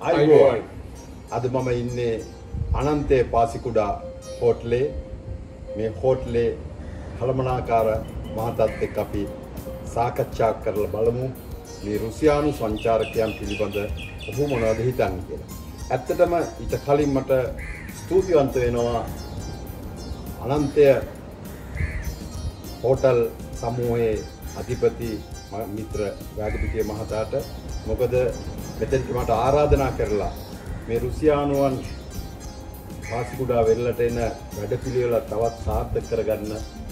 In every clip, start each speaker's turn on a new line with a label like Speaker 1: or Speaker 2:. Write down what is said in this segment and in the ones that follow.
Speaker 1: අයිබෝන් අද මම ඉන්නේ අනන්තේ පාසිකුඩා හෝටලේ මේ හෝටලේ කළමනාකාර මහතාත් එක්ක අපි සාකච්ඡා කරලා බලමු මේ රුසියානු සංචාරකයන් පිළිබඳ ඔහු මොනවද හිතන්නේ කියලා. ඇත්තටම ඊට කලින් මට ස්තුතිවන්ත වෙනවා අනන්තය හෝටල් සමූහයේ අධිපති මිත්‍ර වැගපිටිය මහතාට. මොකද මෙතෙන්ට මට ආරාධනා කරලා මේ රුසියානුවන් පාසිකුඩා වෙරළට එන වැඩපිළිවෙල තවත් සාර්ථක කරගන්න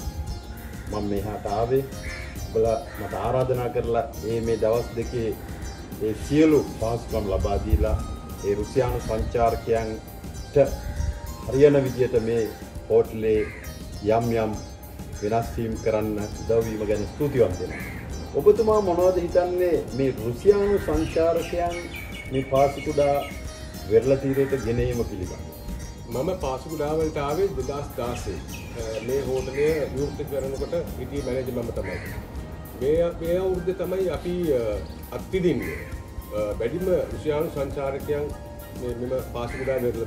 Speaker 1: මම මෙහාට ආවේ. ඔබලා මට ආරාධනා කරලා මේ දවස් දෙකේ ඒ සියලු පහසුකම් ලබා දීලා ඒ රුසියානු සංචාරකයන්ට හරියන විදියට මේ හෝටලේ යම් වෙනස් වීම් කරන්න උදව් වීම ගැන ස්තුතිවන්ත වෙනවා. ඔබතුමා මොනවද හිතන්නේ මේ රුසියානු සංචාරකයන් මේ පාසිකුඩා වෙරළ තීරයට ගෙනීම පිළිබඳව?
Speaker 2: මම පාසිකුඩා වලට ආවේ 2016. මේ හෝටලය විවෘත කරනකොට හිටියේ මැනේජර් මම තමයි. මේ අවුරුද්දේ තමයි අපි අත්විඳින්නේ වැඩිම රුසියානු සංචාරකයන් මෙම පාසිකුඩා වෙරළ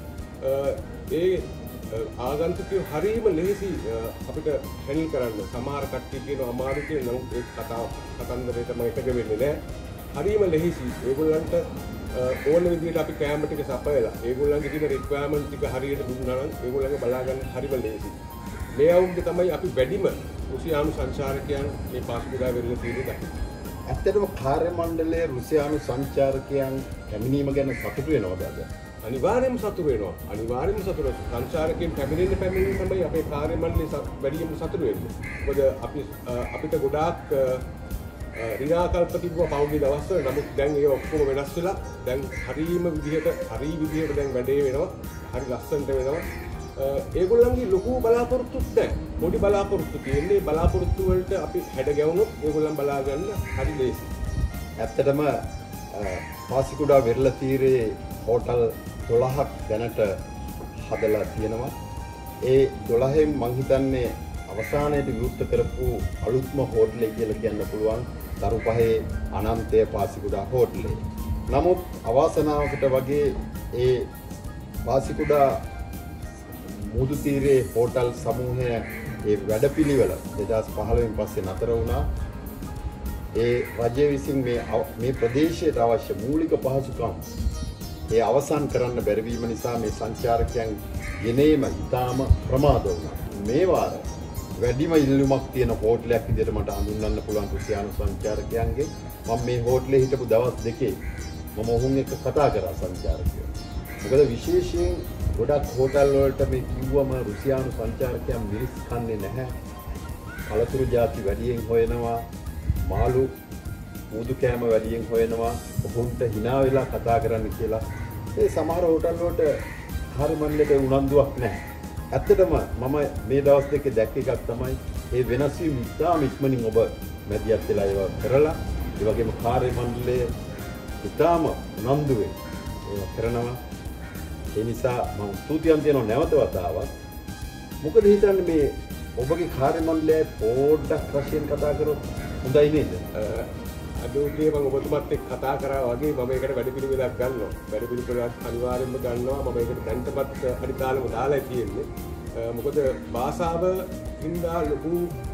Speaker 2: තීරේ. ආගන්තුකයෝ හරීම ලෙහෙසි අපිට හැන්ඩල් කරන්න. සමහර කට්ටිය කියනවා අමාරු කියලා. නමුත් ඒ කතන්දරේ තමයි එකග වෙන්නේ නැහැ. හරීම ලෙහෙසි. ඒගොල්ලන්ට ඕන විදිහට අපි කැම ටික සපයලා ඒගොල්ලන්ගේ තියෙන රික්වයර්මන්ට් ටික හරියට දුන්නා නම් ඒගොල්ලන්ගේ බලා ගන්න හරිම ලෙහෙසි. මේ අවුරුද්දේ තමයි අපි වැඩිම රුසියානු සංචාරකයන් මේ පාසිකුඩා වෙරළ තීරේ දකින්නේ.
Speaker 1: ඇත්තටම කාර්ය මණ්ඩලයේ රුසියානු සංචාරකයන් පැමිණීම ගැන සතුටු වෙනවද අද?
Speaker 2: අනිවාර්යයෙන්ම සතුටු වෙනවා. අනිවාර්යයෙන්ම සතුටු වෙනවා. සංචාරකයන් පැමිණෙන්න තමයි අපේ කාර්ය මණ්ඩලයේ වැඩිම සතුටු වෙන්නේ. මොකද අපිට ගොඩාක් ඍණාකල්ප තිබුණා පෞද්ගලික දවස්වල. නමුත් දැන් ඒ ඔක්කොම වෙනස් වෙලා දැන් හරි විදිහට දැන් වැඩේ වෙනවා. හරි ලස්සනට වෙනවා. ඒගොල්ලන්ගේ ලොකු බලාපොරොත්තුත් නැහැ. පොඩි බලාපොරොත්තු තියෙන්නේ. බලාපොරොත්තු වලට අපි හැඩ ගැවුනොත් ඒගොල්ලන් බලා ගන්න හරි ලේසි.
Speaker 1: ඇත්තටම පාසිකුඩා වෙරළ තීරයේ හෝටල් 12ක් දැනට හදලා තියෙනවා. ඒ 12න් මං හිතන්නේ අවසානයේදී විවෘත කරපු අලුත්ම හෝටලේ කියලා කියන්න පුළුවන් දරුපහේ අනන්තය පාසිකුඩා හෝටලේ. නමුත් අවාසනාවකට වගේ ඒ පාසිකුඩා මුහුදු තීරයේ හෝටල් සමූහය ඒ වැඩපිළිවෙල 2015න් පස්සේ නතර වුණා. ඒ රජය විසින් මේ ප්‍රදේශයට අවශ්‍ය මූලික පහසුකම් ඒ අවසන් කරන්න බැරි වීම නිසා මේ සංචාරකයන් ගෙනීම ඉතාම ප්‍රමාද වුණා. මේ වාර වැඩිම ඉල්ලුමක් තියෙන හෝටලයක් විදිහට මට හඳුන්වන්න පුළුවන් රුසියානු සංචාරකයන්ගේ. මම මේ හෝටලේ හිටපු දවස් දෙකේ මම ඔවුන් එක්ක කතා කරා සංචාරකයෝ. මොකද විශේෂයෙන් ගොඩක් හෝටල් වලට මේ කිව්වම රුසියානු සංචාරකයන් මිරිස් කන්නේ නැහැ. කලතුරු ಜಾති වැඩියෙන් හොයනවා. මාළු මුදු කෑම වැඩියෙන් හොයනවා. ඔවුන්ට hina වෙලා කතා කරන්න කියලා. ඒ සමහර හෝටල් වලට කාර්ය මණ්ඩලයට උනන්දුවක් නැහැ. ඇත්තටම මම මේ දවස් දෙකේ දැක්ක එකක් තමයි මේ වෙනස් වීම ඉතාම ඉක්මනින් ඔබ මැදිහත් වෙලා ඒවා කරලා ඒ වගේම කාර්ය මණ්ඩලයේ ඉතාම උනන්දුවෙන් ඒවා කරනවා. ඒ නිසා මම ස්තුතිවන්ත වෙනවා නැවත වතාවක්. මොකද හිතන්නේ මේ ඔබගේ කාර්ය මණ්ඩලයේ පොඩ්ඩක් වශයෙන් කතා කරොත් හොඳයි නේද?
Speaker 2: අද උදේ මම ඔබතුමත් එක්ක කතා කරා වගේ මම ඒකට වැඩපිළිවෙලක් ගන්නවා. වැඩපිළිවෙලක් අනිවාර්යයෙන්ම ගන්නවා. මම ඒකට දැන්ටමත් අනිතාලම දාලා තියෙන්නේ. මොකද භාෂාව හින්දා ලොකු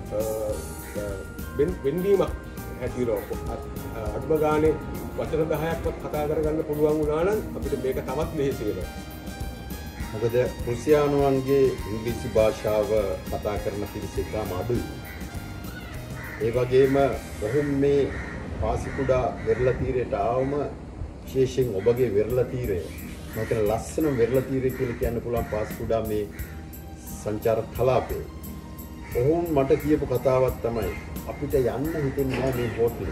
Speaker 2: වෙන්වීමක් ඇතිවෙනවා. අඩුම ගානේ වචන 10ක්වත් කතා කරගන්න පුළුවන් වුණා නම් අපිට මේක තවත් ලෙහෙසි වෙනවා.
Speaker 1: මොකද රුසියානුවන්ගේ ඉංග්‍රීසි භාෂාව කතා කරන පිරිස ඉතාම අඩුයි. ඒ වගේම ඔහුන් මේ පාසිකුඩා වෙරළ තීරයට ආවම විශේෂයෙන් ඔබගේ වෙරළ තීරය මම කියන ලස්සන වෙරළ තීරය කියලා කියන්න පුළුවන් පාසිකුඩා මේ සංචාරක කලාපේ. ඔවුන් මට කියපු කතාවක් තමයි අපිට යන්න හිතෙන්නේ නැහැ මේ හෝටලෙට.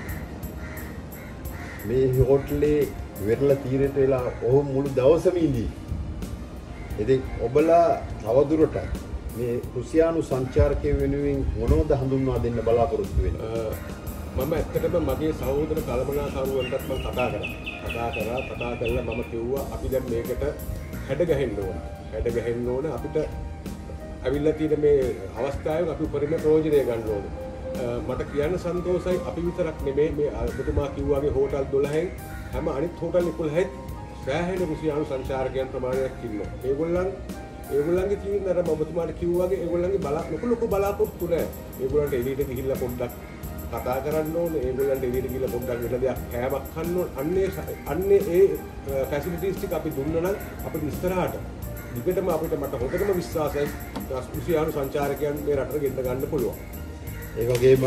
Speaker 1: මේ හෝටලේ වෙරළ තීරයට වෙලා ඔහු මුළු දවසම ඉඳී. ඉතින් ඔබලා තවදුරටත් මේ රුසියානු සංචාරකයන් වෙනුවෙන් මොනවද හඳුන්වා දෙන්න බලාපොරොත්තු වෙන්නේ?
Speaker 2: මම ඇත්තටම මගේ සහෝදර කළමනාකරුවන්ටත් මම කතා කරලා මම කිව්වා අපි දැන් මේකට හැඩ ගහෙන්න ඕන. අපිට අවිල්ලා තියෙන මේ අවස්ථාවෙන් අපි උපරිම ප්‍රයෝජනය ගන්න ඕන. මට කියන්න සන්තෝෂයි අපි විතරක් නෙමෙයි මේ ඔබතුමා කිව්වාගේ හෝටල් 12න් හැම අනිත් හෝටල් 11ත් සෑහෙන රුසියානු සංචාරකයන් ප්‍රමාණයක් ඉන්නවා. ඒගොල්ලන්ගේ තියෙන අර ඔබතුමාට කිව්වාගේ ඒගොල්ලන්ගේ ලොකු බලාපොරොත්තු නැහැ. ඒගොල්ලන්ට එළියට ගිහිල්ලා පොඩ්ඩක් කතා කරන්න ඕනේ. ඒගොල්ලන්ට එළියට ගිහිල්ලා පොඩ්ඩක් වෙන දෙයක් කෑමක් කන්න ඕනේ. අන්නේ ඒ ෆැසිලිටිස් ටික අපි දුන්නා නම් අපිට ඉස්සරහට දිගටම අපිට මට හොඳටම විශ්වාසයි රුසියානු සංචාරකයන් මේ රටට ගෙන්න ගන්න පුළුවන්.
Speaker 1: ඒ වගේම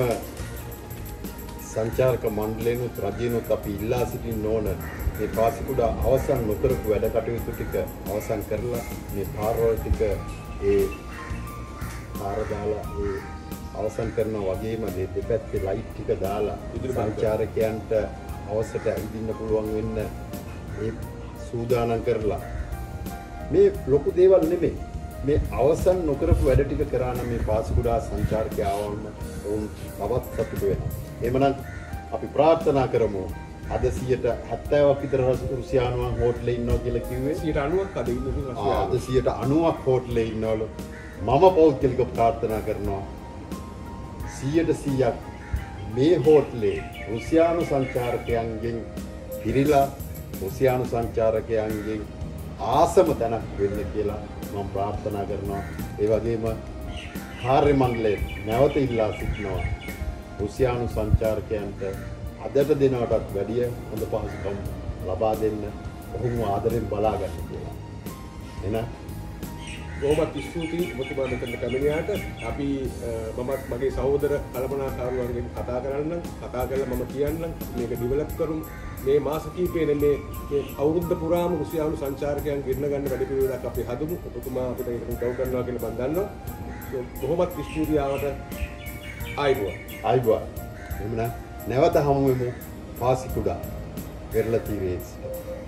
Speaker 1: සංචාරක මණ්ඩලයනුත් රජයනුත් අපි ඉල්ලා සිටින්න ඕන මේ පාසිකුඩා අවසන් නොකරපු වැඩ කටයුතු ටික අවසන් කරලා මේ පාරවල් ටික ඒ පාර දාලා ඒ අවසන් කරනවා වගේම මේ දෙපැත්තේ ලයිට් ටික දාලා සංචාරකයන්ට අවශ්‍යට ඇවිදින්න පුළුවන් වෙන්න ඒ සූදානම් කරලා මේ ලොකු දේවල් නෙමෙයි මේ අවසන් නොකරපු වැඩ ටික කරා නම් මේ පාසිකුඩා සංචාරකයන්ව උන් තවත් සතුටු වෙනවා. එහෙමනම් අපි ප්‍රාර්ථනා කරමු අද 70ක් විතර රුසියානුවන් හෝටලේ ඉන්නවා කියලා කිව්වේ
Speaker 2: 90ක් අද ඉන්නේ රුසියානු.
Speaker 1: අද 90ක් හෝටලේ ඉන්නවලු. මම පෞද්ගලිකව ප්‍රාර්ථනා කරනවා 100% මේ හෝටලේ රුසියානු සංචාරකයන්ගෙන් පිරීලා රුසියානු සංචාරකයන්ගෙන් ආසම තැනක් වෙන්න කියලා මම ප්‍රාර්ථනා කරනවා. ඒ වගේම කාර්ය මණ්ඩලය නැවත ඉල්ලා සිටිනවා රුසියානු සංචාරකයන්ට අදට දෙනවටත් වැඩිය හොඳ පහසුකම් ලබා දෙන්න ඔහුම ආදරෙන් බලා ගන්න කියලා. එහෙනම්
Speaker 2: බොහොමත් ස්තුතියි ඔබතුමා මෙතන කැමිනියාට. අපි මමත් මගේ සහෝදර කල්පනාකාරුවන්ගෙන් කතා කරලා මම කියන්නම් මේක ඩෙවලොප් කරමු. මේ මාස කිහිපෙන්නේ මේ අවුරුද්ද පුරාම රුසියානු සංචාරකයන් ගෙන්න ගන්න වැඩ පිළිවෙලක් අපි හදමු. ඔබතුමා අපිට ඒක උදව් කරනවා කියලා මම දන්නවා. බොහොමත් ස්තුතියි ආවට
Speaker 1: ආයිබුවා. එහෙනම් නැවත හමු වෙමු පාසිකුඩා වෙරළ තීරයේ.